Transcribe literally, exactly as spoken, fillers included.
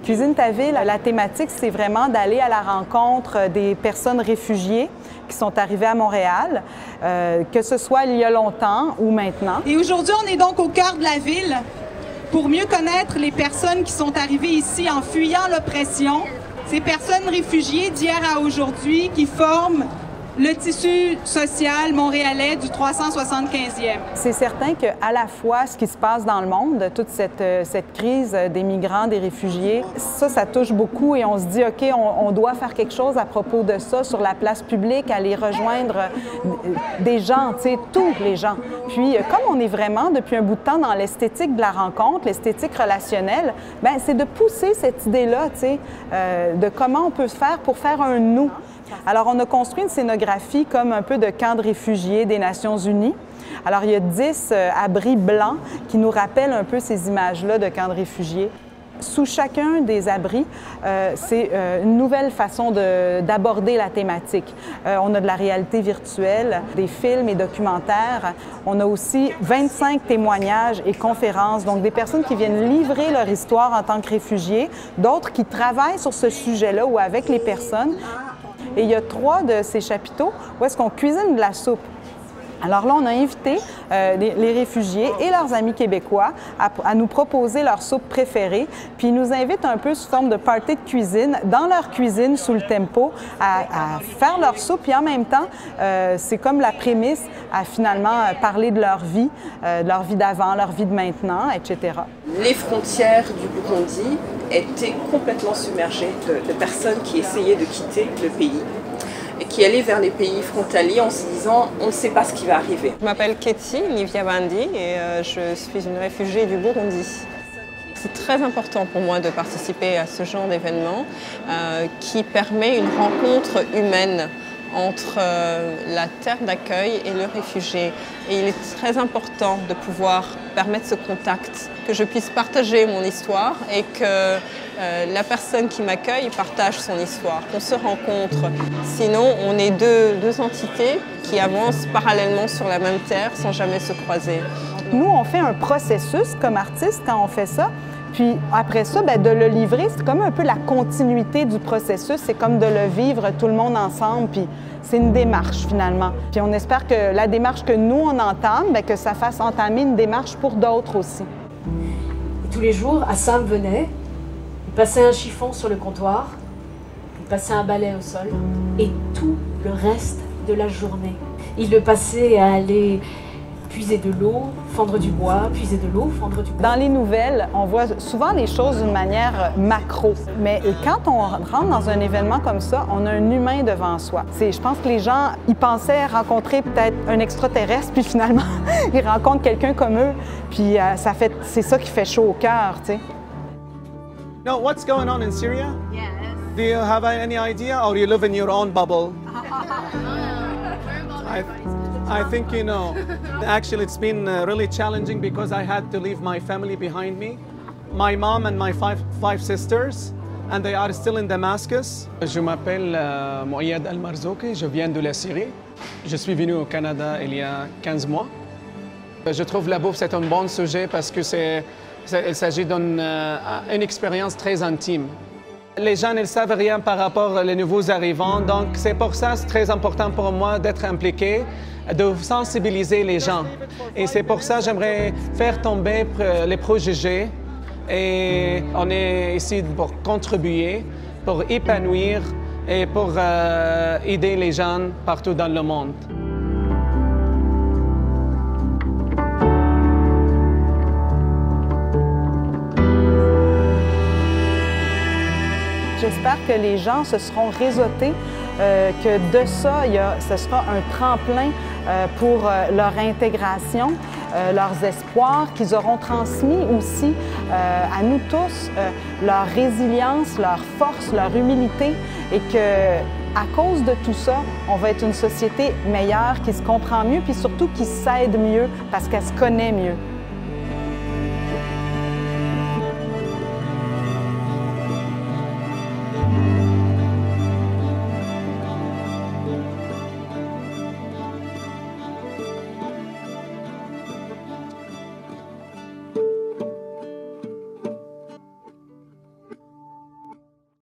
Cuisine ta ville, la thématique, c'est vraiment d'aller à la rencontre des personnes réfugiées qui sont arrivées à Montréal, euh, que ce soit il y a longtemps ou maintenant. Et aujourd'hui, on est donc au cœur de la ville pour mieux connaître les personnes qui sont arrivées ici en fuyant l'oppression, ces personnes réfugiées d'hier à aujourd'hui qui forment le tissu social montréalais du trois cent soixante-quinzième. C'est certain qu'à la fois, ce qui se passe dans le monde, toute cette, cette crise des migrants, des réfugiés, ça, ça touche beaucoup et on se dit, OK, on, on doit faire quelque chose à propos de ça sur la place publique, aller rejoindre des gens, tu sais, tous les gens. Puis, comme on est vraiment depuis un bout de temps dans l'esthétique de la rencontre, l'esthétique relationnelle, bien, c'est de pousser cette idée-là, tu sais, euh, de comment on peut faire pour faire un « nous ». Alors, on a construit une scénographie comme un peu de camp de réfugiés des Nations unies. Alors, il y a dix euh, abris blancs qui nous rappellent un peu ces images-là de camps de réfugiés. Sous chacun des abris, euh, c'est euh, une nouvelle façon d'aborder la thématique. Euh, on a de la réalité virtuelle, des films et documentaires. On a aussi vingt-cinq témoignages et conférences, donc des personnes qui viennent livrer leur histoire en tant que réfugiés, d'autres qui travaillent sur ce sujet-là ou avec les personnes. Et il y a trois de ces chapiteaux où est-ce qu'on cuisine de la soupe. Alors là, on a invité euh, les, les réfugiés et leurs amis québécois à, à nous proposer leur soupe préférée. Puis ils nous invitent un peu sous forme de party de cuisine, dans leur cuisine, sous le tempo, à, à faire leur soupe. Puis en même temps, euh, c'est comme la prémisse à finalement parler de leur vie, euh, de leur vie d'avant, leur vie de maintenant, et cetera. Les frontières du Burundi étaient complètement submergées de, de personnes qui essayaient de quitter le pays et qui allaient vers les pays frontaliers en se disant « on ne sait pas ce qui va arriver ». Je m'appelle Ketty Livyabandi et euh, je suis une réfugiée du Burundi. C'est très important pour moi de participer à ce genre d'événement euh, qui permet une rencontre humaine entre euh, la terre d'accueil et le réfugié. Et il est très important de pouvoir permettre ce contact, que je puisse partager mon histoire et que euh, la personne qui m'accueille partage son histoire, qu'on se rencontre. Sinon, on est deux, deux entités qui avancent parallèlement sur la même terre sans jamais se croiser. Nous, on fait un processus comme artiste quand on fait ça. Puis après ça, bien, de le livrer, c'est comme un peu la continuité du processus. C'est comme de le vivre tout le monde ensemble. Puis c'est une démarche finalement. Puis on espère que la démarche que nous, on entame, bien, que ça fasse entamer une démarche pour d'autres aussi. Et tous les jours, Assam venait, il passait un chiffon sur le comptoir, il passait un balai au sol, et tout le reste de la journée, il le passait à aller puiser de l'eau, fendre du bois, puiser de l'eau, fendre du bois. Dans les nouvelles, on voit souvent les choses d'une manière macro. Mais quand on rentre dans un événement comme ça, on a un humain devant soi. Je pense que les gens, ils pensaient rencontrer peut-être un extraterrestre, puis finalement, ils rencontrent quelqu'un comme eux. Puis euh, ça fait, c'est ça qui fait chaud au cœur, tu sais. No, what's going on in Syria? Yes. Do you have any idea, or you live in your own bubble? I, I think you know. Actually, it's been uh, really challenging because I had to leave my family behind me. My mom and my five, five sisters, and they are still in Damascus. Je m'appelle euh, Mouyad Al-Marzouki, je viens de la Syrie. Je suis venu au Canada il y a quinze mois. Je trouve la bouffe, c'est un bon sujet parce que c'est, il s'agit d'une euh, une expérience très intime. Les gens ne savent rien par rapport aux nouveaux arrivants, donc c'est pour ça que c'est très important pour moi d'être impliqué, de sensibiliser les gens. Et c'est pour ça que j'aimerais faire tomber les préjugés. Et on est ici pour contribuer, pour épanouir et pour euh, aider les gens partout dans le monde. J'espère que les gens se seront réseautés, euh, que de ça, il y a, ce sera un tremplin euh, pour euh, leur intégration, euh, leurs espoirs, qu'ils auront transmis aussi euh, à nous tous euh, leur résilience, leur force, leur humilité et que, à cause de tout ça, on va être une société meilleure, qui se comprend mieux puis surtout qui s'aide mieux parce qu'elle se connaît mieux.